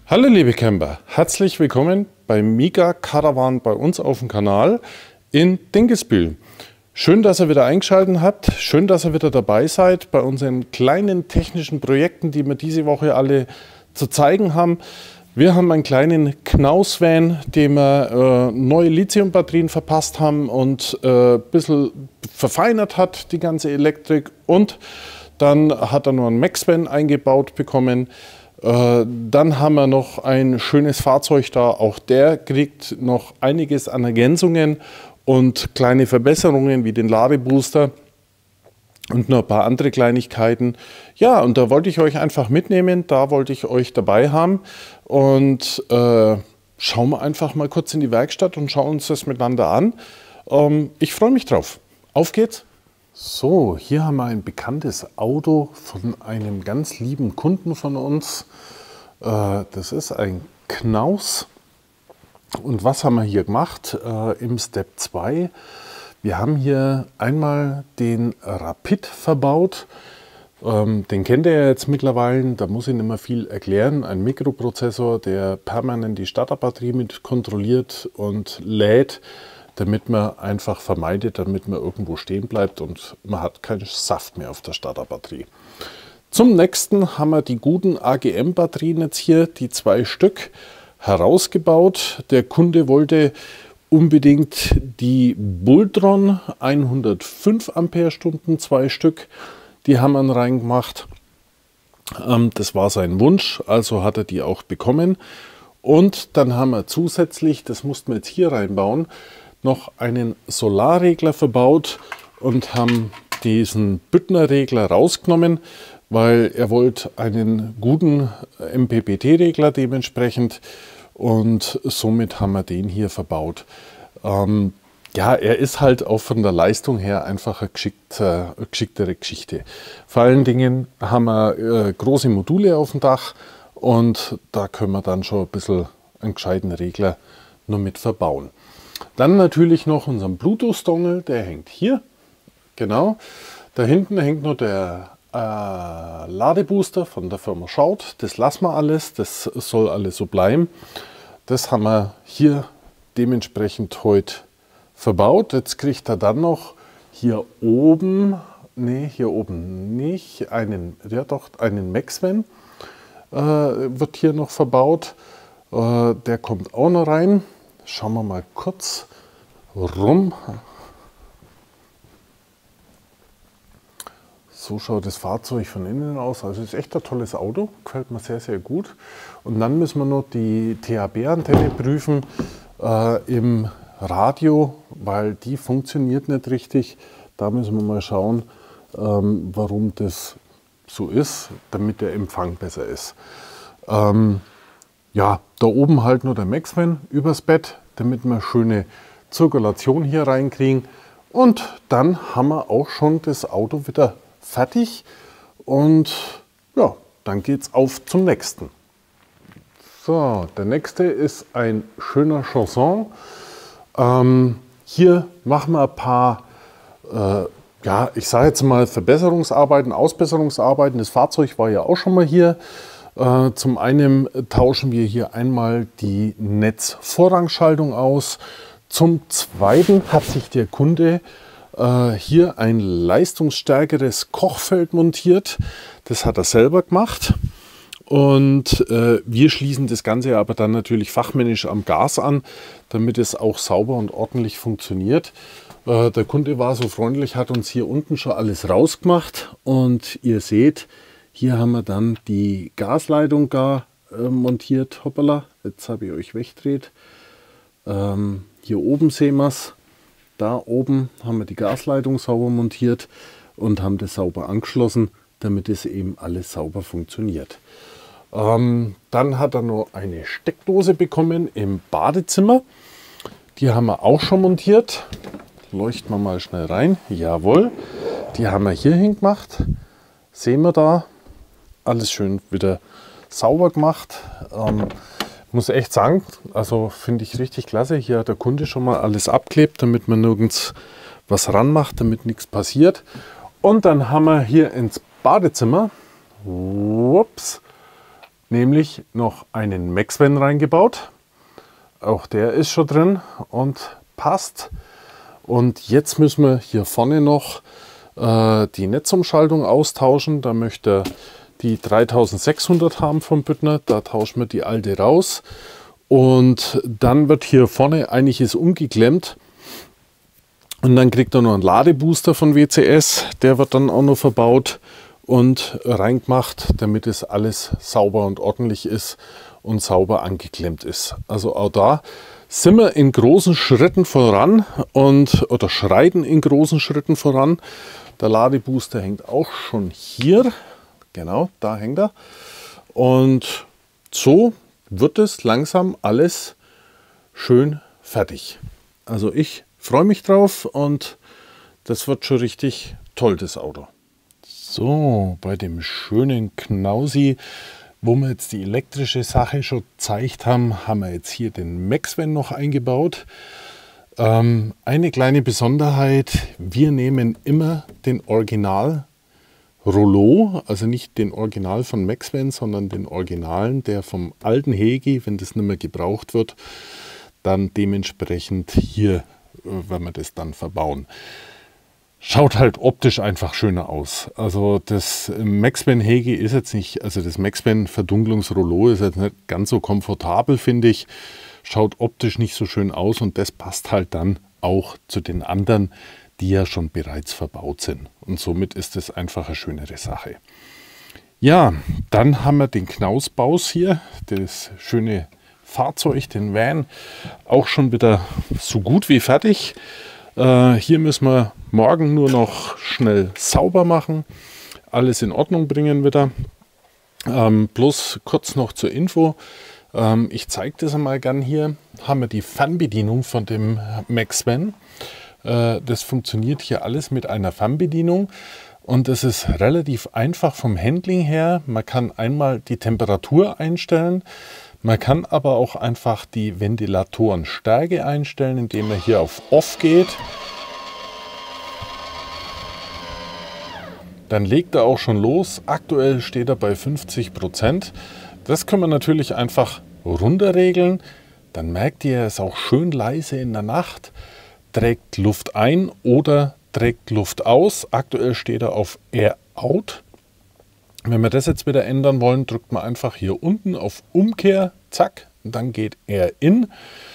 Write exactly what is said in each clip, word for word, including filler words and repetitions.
Hallo liebe Camper, herzlich willkommen bei Miga Caravan bei uns auf dem Kanal in Dinkelsbühl. Schön, dass ihr wieder eingeschaltet habt, schön, dass ihr wieder dabei seid bei unseren kleinen technischen Projekten, die wir diese Woche alle zu zeigen haben. Wir haben einen kleinen Knaus-Van, dem wir äh, neue Lithium-Batterien verpasst haben und äh, ein bisschen verfeinert hat, die ganze Elektrik. Und dann hat er noch einen Max-Van eingebaut bekommen. Dann haben wir noch ein schönes Fahrzeug da, auch der kriegt noch einiges an Ergänzungen und kleine Verbesserungen wie den Ladebooster und noch ein paar andere Kleinigkeiten. Ja, und da wollte ich euch einfach mitnehmen, da wollte ich euch dabei haben und äh, schauen wir einfach mal kurz in die Werkstatt und schauen uns das miteinander an. Ähm, ich freue mich drauf. Auf geht's! So, hier haben wir ein bekanntes Auto von einem ganz lieben Kunden von uns. Äh, das ist ein Knaus. Und was haben wir hier gemacht äh, im Step zwei? Wir haben hier einmal den Rapid verbaut. Ähm, den kennt ihr ja jetzt mittlerweile, da muss ich nicht mehr viel erklären. Ein Mikroprozessor, der permanent die Starterbatterie mit kontrolliert und lädt, damit man einfach vermeidet, damit man irgendwo stehen bleibt und man hat keinen Saft mehr auf der Starterbatterie. Zum nächsten haben wir die guten A G M-Batterien jetzt hier, die zwei Stück, herausgebaut. Der Kunde wollte unbedingt die Bultron hundertfünf Ampere-Stunden, zwei Stück, die haben wir reingemacht. Ähm, das war sein Wunsch, also hat er die auch bekommen. Und dann haben wir zusätzlich, das mussten wir jetzt hier reinbauen, noch einen Solarregler verbaut und haben diesen Büttner-Regler rausgenommen, weil er wollte einen guten M P P T-Regler dementsprechend und somit haben wir den hier verbaut. Ähm, ja, er ist halt auch von der Leistung her einfach eine, geschickt, äh, eine geschicktere Geschichte. Vor allen Dingen haben wir äh, große Module auf dem Dach und da können wir dann schon ein bisschen einen gescheiten Regler nur mit verbauen. Dann natürlich noch unseren Bluetooth-Dongle, der hängt hier. Genau. Da hinten hängt noch der äh, Ladebooster von der Firma Schaut. Das lassen wir alles, das soll alles so bleiben. Das haben wir hier dementsprechend heute verbaut. Jetzt kriegt er dann noch hier oben, nee, hier oben nicht, einen, ja doch, einen Max-Van äh, wird hier noch verbaut. Äh, der kommt auch noch rein. Schauen wir mal kurz rum. So schaut das Fahrzeug von innen aus. Also ist echt ein tolles Auto, gefällt mir sehr, sehr gut. Und dann müssen wir noch die T H B-Antenne prüfen äh, im Radio, weil die funktioniert nicht richtig. Da müssen wir mal schauen, ähm, warum das so ist, damit der Empfang besser ist. Ähm, Ja, da oben halt nur der Max-Van übers Bett, damit wir schöne Zirkulation hier reinkriegen. Und dann haben wir auch schon das Auto wieder fertig. Und ja, dann geht es auf zum nächsten. So, der nächste ist ein schöner Chanson. Ähm, hier machen wir ein paar, äh, ja, ich sage jetzt mal Verbesserungsarbeiten, Ausbesserungsarbeiten. Das Fahrzeug war ja auch schon mal hier. Zum einen tauschen wir hier einmal die Netzvorrangschaltung aus. Zum zweiten hat sich der Kunde äh, hier ein leistungsstärkeres Kochfeld montiert. Das hat er selber gemacht. Und äh, wir schließen das Ganze aber dann natürlich fachmännisch am Gas an, damit es auch sauber und ordentlich funktioniert. Äh, der Kunde war so freundlich, hat uns hier unten schon alles rausgemacht. Und ihr seht, hier haben wir dann die Gasleitung gar äh, montiert. Hoppala, jetzt habe ich euch weggedreht. Ähm, hier oben sehen wir es. Da oben haben wir die Gasleitung sauber montiert und haben das sauber angeschlossen, damit es eben alles sauber funktioniert. Ähm, dann hat er noch eine Steckdose bekommen im Badezimmer. Die haben wir auch schon montiert. Leuchten wir mal schnell rein. Jawohl, die haben wir hier hingemacht. Sehen wir da. Alles schön wieder sauber gemacht. Ähm, muss echt sagen, also finde ich richtig klasse. Hier hat der Kunde schon mal alles abklebt, damit man nirgends was ranmacht, damit nichts passiert. Und dann haben wir hier ins Badezimmer ups, nämlich noch einen Maxvan reingebaut. Auch der ist schon drin und passt. Und jetzt müssen wir hier vorne noch äh, die Netzumschaltung austauschen. Da möchte er die dreitausendsechshundert haben vom Büttner. Da tauschen wir die alte raus. Und dann wird hier vorne einiges umgeklemmt. Und dann kriegt er noch einen Ladebooster von W C S. Der wird dann auch noch verbaut und reingemacht, damit es alles sauber und ordentlich ist und sauber angeklemmt ist. Also auch da sind wir in großen Schritten voran und oder schreiten in großen Schritten voran. Der Ladebooster hängt auch schon hier. Genau, da hängt er. Und so wird es langsam alles schön fertig. Also ich freue mich drauf und das wird schon richtig toll, das Auto. So, bei dem schönen Knausi, wo wir jetzt die elektrische Sache schon gezeigt haben, haben wir jetzt hier den Maxvan noch eingebaut. Ähm, eine kleine Besonderheit, wir nehmen immer den Original Rollo, also nicht den Original von Maxvan, sondern den Originalen, der vom alten Hegi, wenn das nicht mehr gebraucht wird, dann dementsprechend hier, wenn wir das dann verbauen. Schaut halt optisch einfach schöner aus. Also das Maxvan Hegi ist jetzt nicht, also das Maxvan Verdunklungsrollo ist jetzt nicht ganz so komfortabel, finde ich. Schaut optisch nicht so schön aus und das passt halt dann auch zu den anderen, die ja schon bereits verbaut sind. Und somit ist es einfach eine schönere Sache. Ja, dann haben wir den Knausbaus hier, das schöne Fahrzeug, den Van, auch schon wieder so gut wie fertig. Äh, hier müssen wir morgen nur noch schnell sauber machen, alles in Ordnung bringen wieder. Ähm, bloß kurz noch zur Info, ähm, ich zeige das einmal gern hier, haben wir die Fernbedienung von dem Maxvan. Äh, das funktioniert hier alles mit einer Fernbedienung und es ist relativ einfach vom Handling her. Man kann einmal die Temperatur einstellen, man kann aber auch einfach die Ventilatorenstärke einstellen, indem man hier auf Off geht. Dann legt er auch schon los. Aktuell steht er bei fünfzig Prozent. Das können wir natürlich einfach runterregeln. Dann merkt ihr, er ist auch schön leise in der Nacht. Trägt Luft ein oder trägt Luft aus. Aktuell steht er auf Air Out. Wenn wir das jetzt wieder ändern wollen, drückt man einfach hier unten auf Umkehr, zack, und dann geht Air In.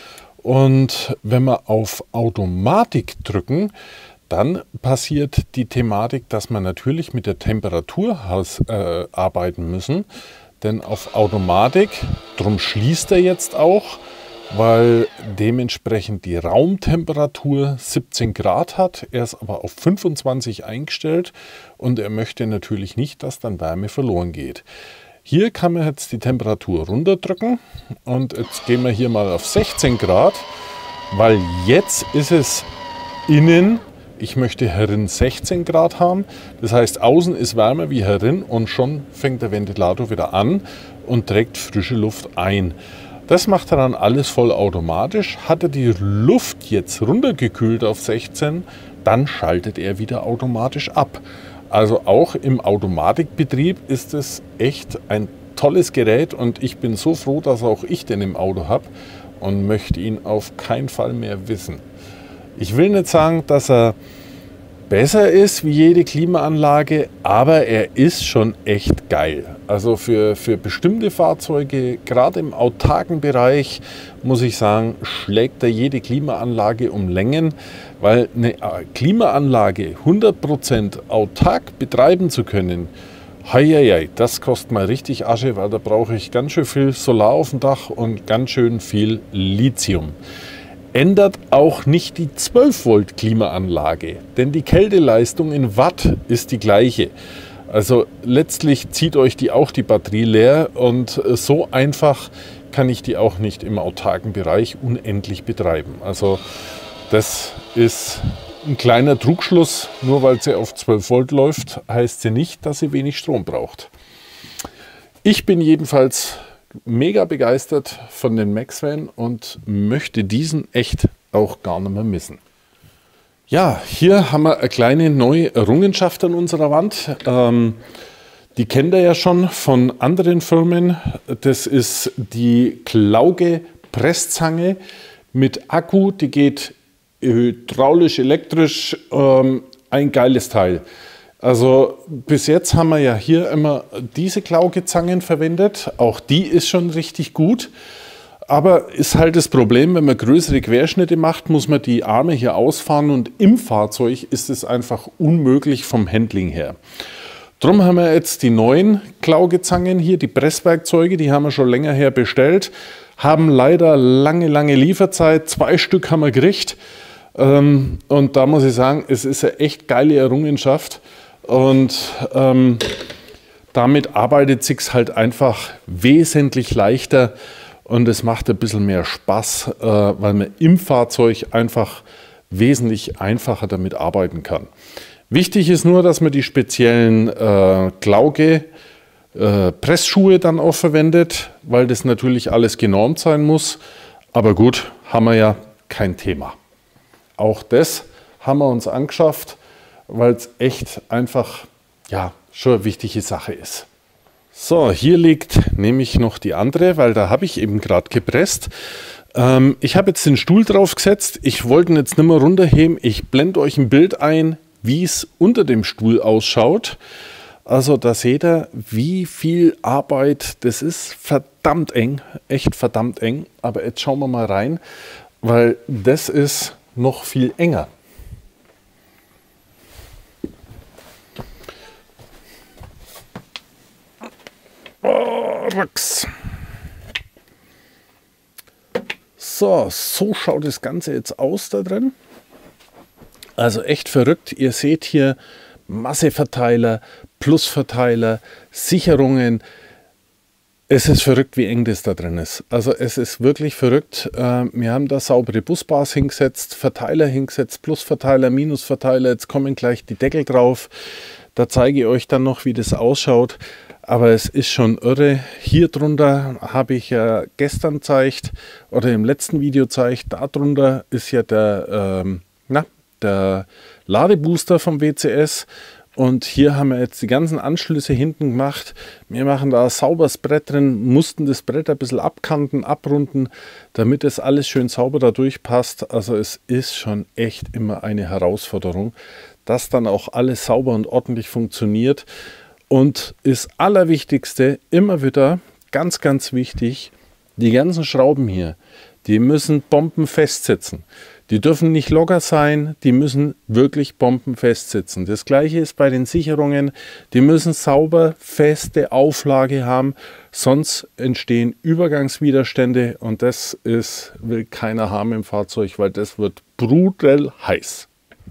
Und wenn wir auf Automatik drücken, dann passiert die Thematik, dass wir natürlich mit der Temperatur äh, arbeiten müssen. Denn auf Automatik, drum schließt er jetzt auch, weil dementsprechend die Raumtemperatur siebzehn Grad hat. Er ist aber auf fünfundzwanzig eingestellt und er möchte natürlich nicht, dass dann Wärme verloren geht. Hier kann man jetzt die Temperatur runterdrücken und jetzt gehen wir hier mal auf sechzehn Grad, weil jetzt ist es innen, ich möchte herin sechzehn Grad haben. Das heißt, außen ist wärmer wie herin und schon fängt der Ventilator wieder an und trägt frische Luft ein. Das macht er dann alles vollautomatisch. Hat er die Luft jetzt runtergekühlt auf sechzehn, dann schaltet er wieder automatisch ab. Also auch im Automatikbetrieb ist es echt ein tolles Gerät und ich bin so froh, dass auch ich den im Auto habe und möchte ihn auf keinen Fall mehr wissen. Ich will nicht sagen, dass er besser ist wie jede Klimaanlage, aber er ist schon echt geil. Also für, für bestimmte Fahrzeuge, gerade im autarken Bereich, muss ich sagen, schlägt er jede Klimaanlage um Längen, weil eine Klimaanlage hundert Prozent autark betreiben zu können, heieiei, das kostet mal richtig Asche, weil da brauche ich ganz schön viel Solar auf dem Dach und ganz schön viel Lithium. Ändert auch nicht die zwölf Volt Klimaanlage, denn die Kälteleistung in Watt ist die gleiche. Also letztlich zieht euch die auch die Batterie leer und so einfach kann ich die auch nicht im autarken Bereich unendlich betreiben. Also das ist ein kleiner Trugschluss, nur weil sie auf zwölf Volt läuft, heißt sie nicht, dass sie wenig Strom braucht. Ich bin jedenfalls mega begeistert von den Maxvan und möchte diesen echt auch gar nicht mehr missen. Ja, hier haben wir eine kleine neue Errungenschaft an unserer Wand. Ähm, Die kennt ihr ja schon von anderen Firmen. Das ist die Klauge Presszange mit Akku. Die geht hydraulisch, elektrisch. Ähm, ein geiles Teil. Also bis jetzt haben wir ja hier immer diese Klaugezangen verwendet. Auch die ist schon richtig gut. Aber ist halt das Problem, wenn man größere Querschnitte macht, muss man die Arme hier ausfahren und im Fahrzeug ist es einfach unmöglich vom Handling her. Drum haben wir jetzt die neuen Klaugezangen hier, die Presswerkzeuge, die haben wir schon länger her bestellt, haben leider lange, lange Lieferzeit, zwei Stück haben wir gekriegt ähm, und da muss ich sagen, es ist eine echt geile Errungenschaft und ähm, damit arbeitet es sich halt einfach wesentlich leichter. Und es macht ein bisschen mehr Spaß, äh, weil man im Fahrzeug einfach wesentlich einfacher damit arbeiten kann. Wichtig ist nur, dass man die speziellen äh, Klauge äh, Pressschuhe dann auch verwendet, weil das natürlich alles genormt sein muss. Aber gut, haben wir ja kein Thema. Auch das haben wir uns angeschafft, weil es echt einfach ja, schon eine wichtige Sache ist. So, hier liegt nämlich noch die andere, weil da habe ich eben gerade gepresst. Ähm, ich habe jetzt den Stuhl drauf gesetzt. Ich wollte ihn jetzt nicht mehr runterheben. Ich blende euch ein Bild ein, wie es unter dem Stuhl ausschaut. Also da seht ihr, wie viel Arbeit das ist. Verdammt eng, echt verdammt eng. Aber jetzt schauen wir mal rein, weil das ist noch viel enger. Oh, so, so schaut das Ganze jetzt aus da drin. Also echt verrückt. Ihr seht hier Masseverteiler, Plusverteiler, Sicherungen. Es ist verrückt, wie eng das da drin ist. Also es ist wirklich verrückt. Wir haben da saubere Busbars hingesetzt, Verteiler hingesetzt, Plusverteiler, Minusverteiler. Jetzt kommen gleich die Deckel drauf. Da zeige ich euch dann noch, wie das ausschaut. Aber es ist schon irre. Hier drunter habe ich ja gestern gezeigt oder im letzten Video gezeigt. Darunter ist ja der, ähm, na, der Ladebooster vom W C S. Und hier haben wir jetzt die ganzen Anschlüsse hinten gemacht. Wir machen da ein sauberes Brett drin, mussten das Brett ein bisschen abkanten, abrunden, damit es alles schön sauber da durchpasst. Also es ist schon echt immer eine Herausforderung, dass dann auch alles sauber und ordentlich funktioniert. Und das Allerwichtigste, immer wieder, ganz, ganz wichtig, die ganzen Schrauben hier, die müssen bombenfest sitzen. Die dürfen nicht locker sein, die müssen wirklich bombenfest sitzen. Das gleiche ist bei den Sicherungen, die müssen sauber, feste Auflage haben, sonst entstehen Übergangswiderstände und das ist, will keiner haben im Fahrzeug, weil das wird brutal heiß.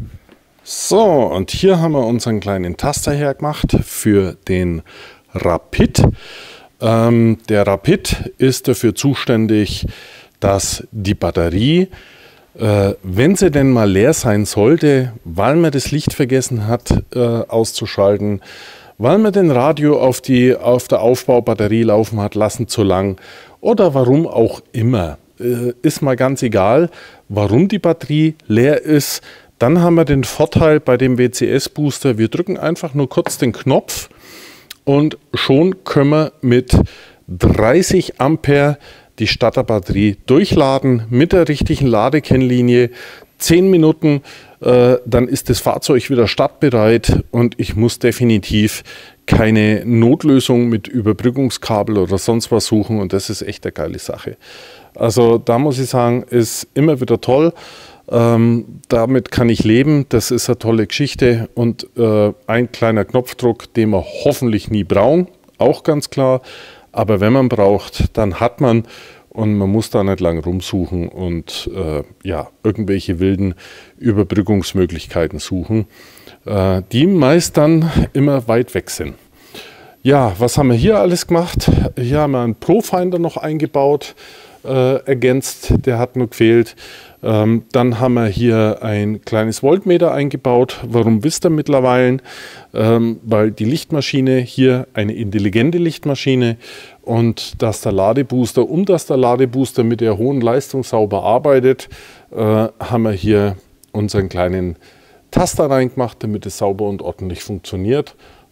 So, und hier haben wir unseren kleinen Taster hergemacht für den Rapid. Ähm, der Rapid ist dafür zuständig, dass die Batterie, äh, wenn sie denn mal leer sein sollte, weil man das Licht vergessen hat äh, auszuschalten, weil man den Radio auf, die, auf der Aufbaubatterie laufen hat lassen zu lang oder warum auch immer, äh, ist mal ganz egal, warum die Batterie leer ist. Dann haben wir den Vorteil bei dem W C S-Booster, wir drücken einfach nur kurz den Knopf und schon können wir mit dreißig Ampere die Starterbatterie durchladen mit der richtigen Ladekennlinie. zehn Minuten, äh, dann ist das Fahrzeug wieder startbereit und ich muss definitiv keine Notlösung mit Überbrückungskabel oder sonst was suchen und das ist echt eine geile Sache. Also da muss ich sagen, ist immer wieder toll. Ähm, damit kann ich leben, das ist eine tolle Geschichte und äh, ein kleiner Knopfdruck, den wir hoffentlich nie brauchen, auch ganz klar, aber wenn man braucht, dann hat man und man muss da nicht lang rumsuchen und äh, ja, irgendwelche wilden Überbrückungsmöglichkeiten suchen, äh, die meist dann immer weit weg sind. Ja, was haben wir hier alles gemacht? Hier haben wir einen Profinder noch eingebaut, äh, ergänzt, der hat nur gefehlt. Ähm, dann haben wir hier ein kleines Voltmeter eingebaut. Warum wisst ihr mittlerweile? Ähm, weil die Lichtmaschine hier eine intelligente Lichtmaschine und dass der Ladebooster, um dass der Ladebooster mit der hohen Leistung sauber arbeitet, äh, haben wir hier unseren kleinen Taster reingemacht, damit es sauber und ordentlich funktioniert.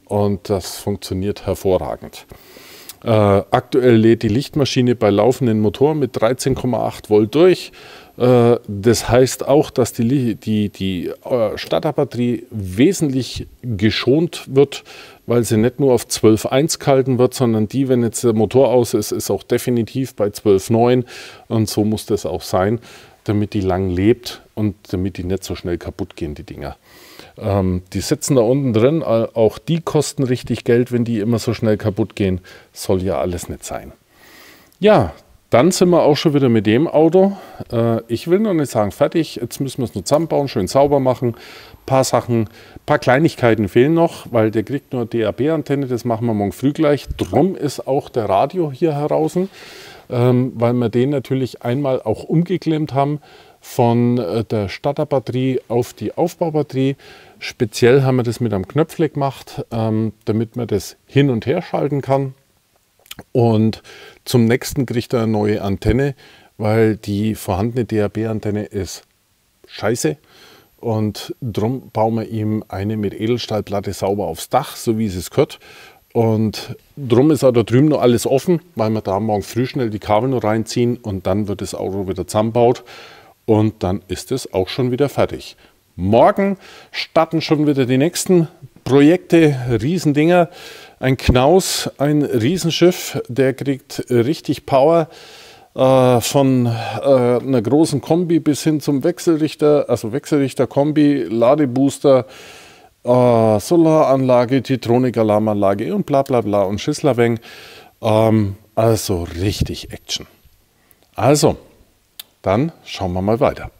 und das funktioniert hervorragend. Äh, aktuell lädt die Lichtmaschine bei laufenden Motor mit dreizehn Komma acht Volt durch. Äh, das heißt auch, dass die, die, die äh, Starterbatterie wesentlich geschont wird, weil sie nicht nur auf zwölf Komma eins gehalten wird, sondern die, wenn jetzt der Motor aus ist, ist auch definitiv bei zwölf Komma neun. Und so muss das auch sein, damit die lang lebt und damit die nicht so schnell kaputt gehen, die Dinger. Ähm, die sitzen da unten drin, auch die kosten richtig Geld, wenn die immer so schnell kaputt gehen. Soll ja alles nicht sein. Ja, dann sind wir auch schon wieder mit dem Auto. Äh, ich will noch nicht sagen fertig, jetzt müssen wir es nur zusammenbauen, schön sauber machen. Ein paar Sachen, ein paar Kleinigkeiten fehlen noch, weil der kriegt nur D A B-Antenne, das machen wir morgen früh gleich. Drum ist auch der Radio hier heraus, ähm, weil wir den natürlich einmal auch umgeklemmt haben von der Starterbatterie auf die Aufbaubatterie. Speziell haben wir das mit einem Knöpfle gemacht, ähm, damit man das hin und her schalten kann. Und zum nächsten kriegt er eine neue Antenne, weil die vorhandene D A B-Antenne ist scheiße. Und darum bauen wir ihm eine mit Edelstahlplatte sauber aufs Dach, so wie es gehört. Und darum ist auch da drüben noch alles offen, weil wir da morgen früh schnell die Kabel noch reinziehen und dann wird das Auto wieder zusammengebaut. Und dann ist es auch schon wieder fertig. Morgen starten schon wieder die nächsten Projekte, Riesendinger. Ein Knaus, ein Riesenschiff, der kriegt richtig Power. Äh, von äh, einer großen Kombi bis hin zum Wechselrichter, also Wechselrichter-Kombi, Ladebooster, äh, Solaranlage, Titronik-Alarmanlage und bla bla bla und Schisslerweng. Ähm, also richtig Action. Also, dann schauen wir mal weiter.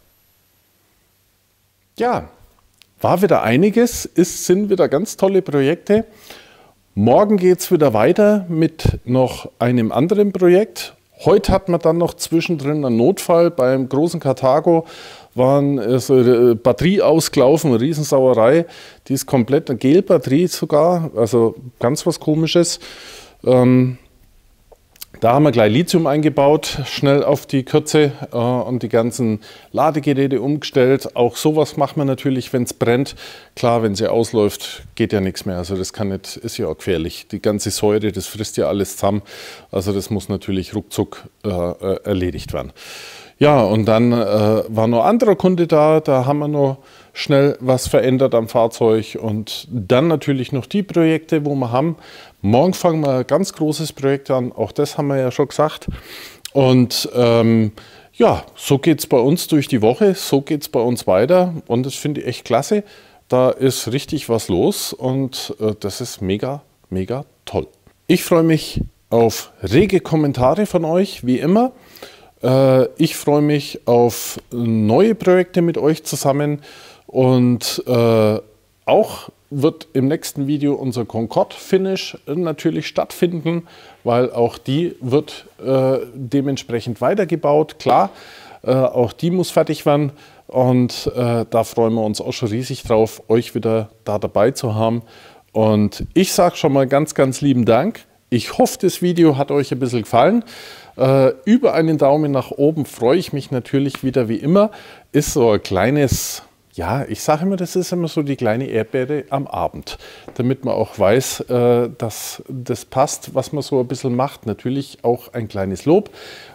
Ja, war wieder einiges, es sind wieder ganz tolle Projekte. Morgen geht es wieder weiter mit noch einem anderen Projekt. Heute hat man dann noch zwischendrin einen Notfall. Beim großen Karthago waren so eine Batterie ausgelaufen, eine Riesensauerei. Die ist komplett eine Gelbatterie sogar, also ganz was Komisches. Ähm, Da haben wir gleich Lithium eingebaut, schnell auf die Kürze äh, und die ganzen Ladegeräte umgestellt. Auch sowas macht man natürlich, wenn es brennt. Klar, wenn sie ausläuft, geht ja nichts mehr. Also das kann nicht, ist ja auch gefährlich. Die ganze Säure, das frisst ja alles zusammen. Also das muss natürlich ruckzuck äh, erledigt werden. Ja, und dann äh, war noch ein anderer Kunde da, da haben wir noch schnell was verändert am Fahrzeug und dann natürlich noch die Projekte, wo wir haben. Morgen fangen wir ein ganz großes Projekt an, auch das haben wir ja schon gesagt. Und ähm, ja, so geht es bei uns durch die Woche, so geht es bei uns weiter und das finde ich echt klasse. Da ist richtig was los und äh, das ist mega, mega toll. Ich freue mich auf rege Kommentare von euch, wie immer. Äh, ich freue mich auf neue Projekte mit euch zusammen und äh, auch wird im nächsten Video unser Concorde Finish natürlich stattfinden, weil auch die wird äh, dementsprechend weitergebaut. Klar, äh, auch die muss fertig werden und äh, da freuen wir uns auch schon riesig drauf, euch wieder da dabei zu haben. Und ich sage schon mal ganz, ganz lieben Dank. Ich hoffe, das Video hat euch ein bisschen gefallen. Äh, über einen Daumen nach oben freue ich mich natürlich wieder wie immer. Ist so ein kleines... Ja, ich sage immer, das ist immer so die kleine Erdbeere am Abend, damit man auch weiß, äh, dass das passt, was man so ein bisschen macht. Natürlich auch ein kleines Lob.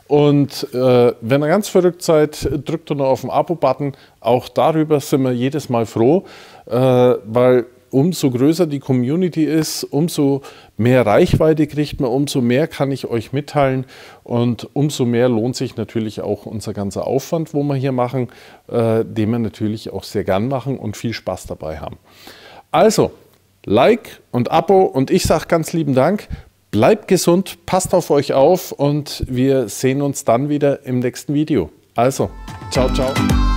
Und äh, wenn ihr ganz verrückt seid, drückt doch noch auf den Abo-Button. Auch darüber sind wir jedes Mal froh, äh, weil umso größer die Community ist, umso mehr Reichweite kriegt man, umso mehr kann ich euch mitteilen und umso mehr lohnt sich natürlich auch unser ganzer Aufwand, wo wir hier machen, äh, den wir natürlich auch sehr gern machen und viel Spaß dabei haben. Also, Like und Abo und ich sage ganz lieben Dank, bleibt gesund, passt auf euch auf und wir sehen uns dann wieder im nächsten Video. Also, ciao, ciao.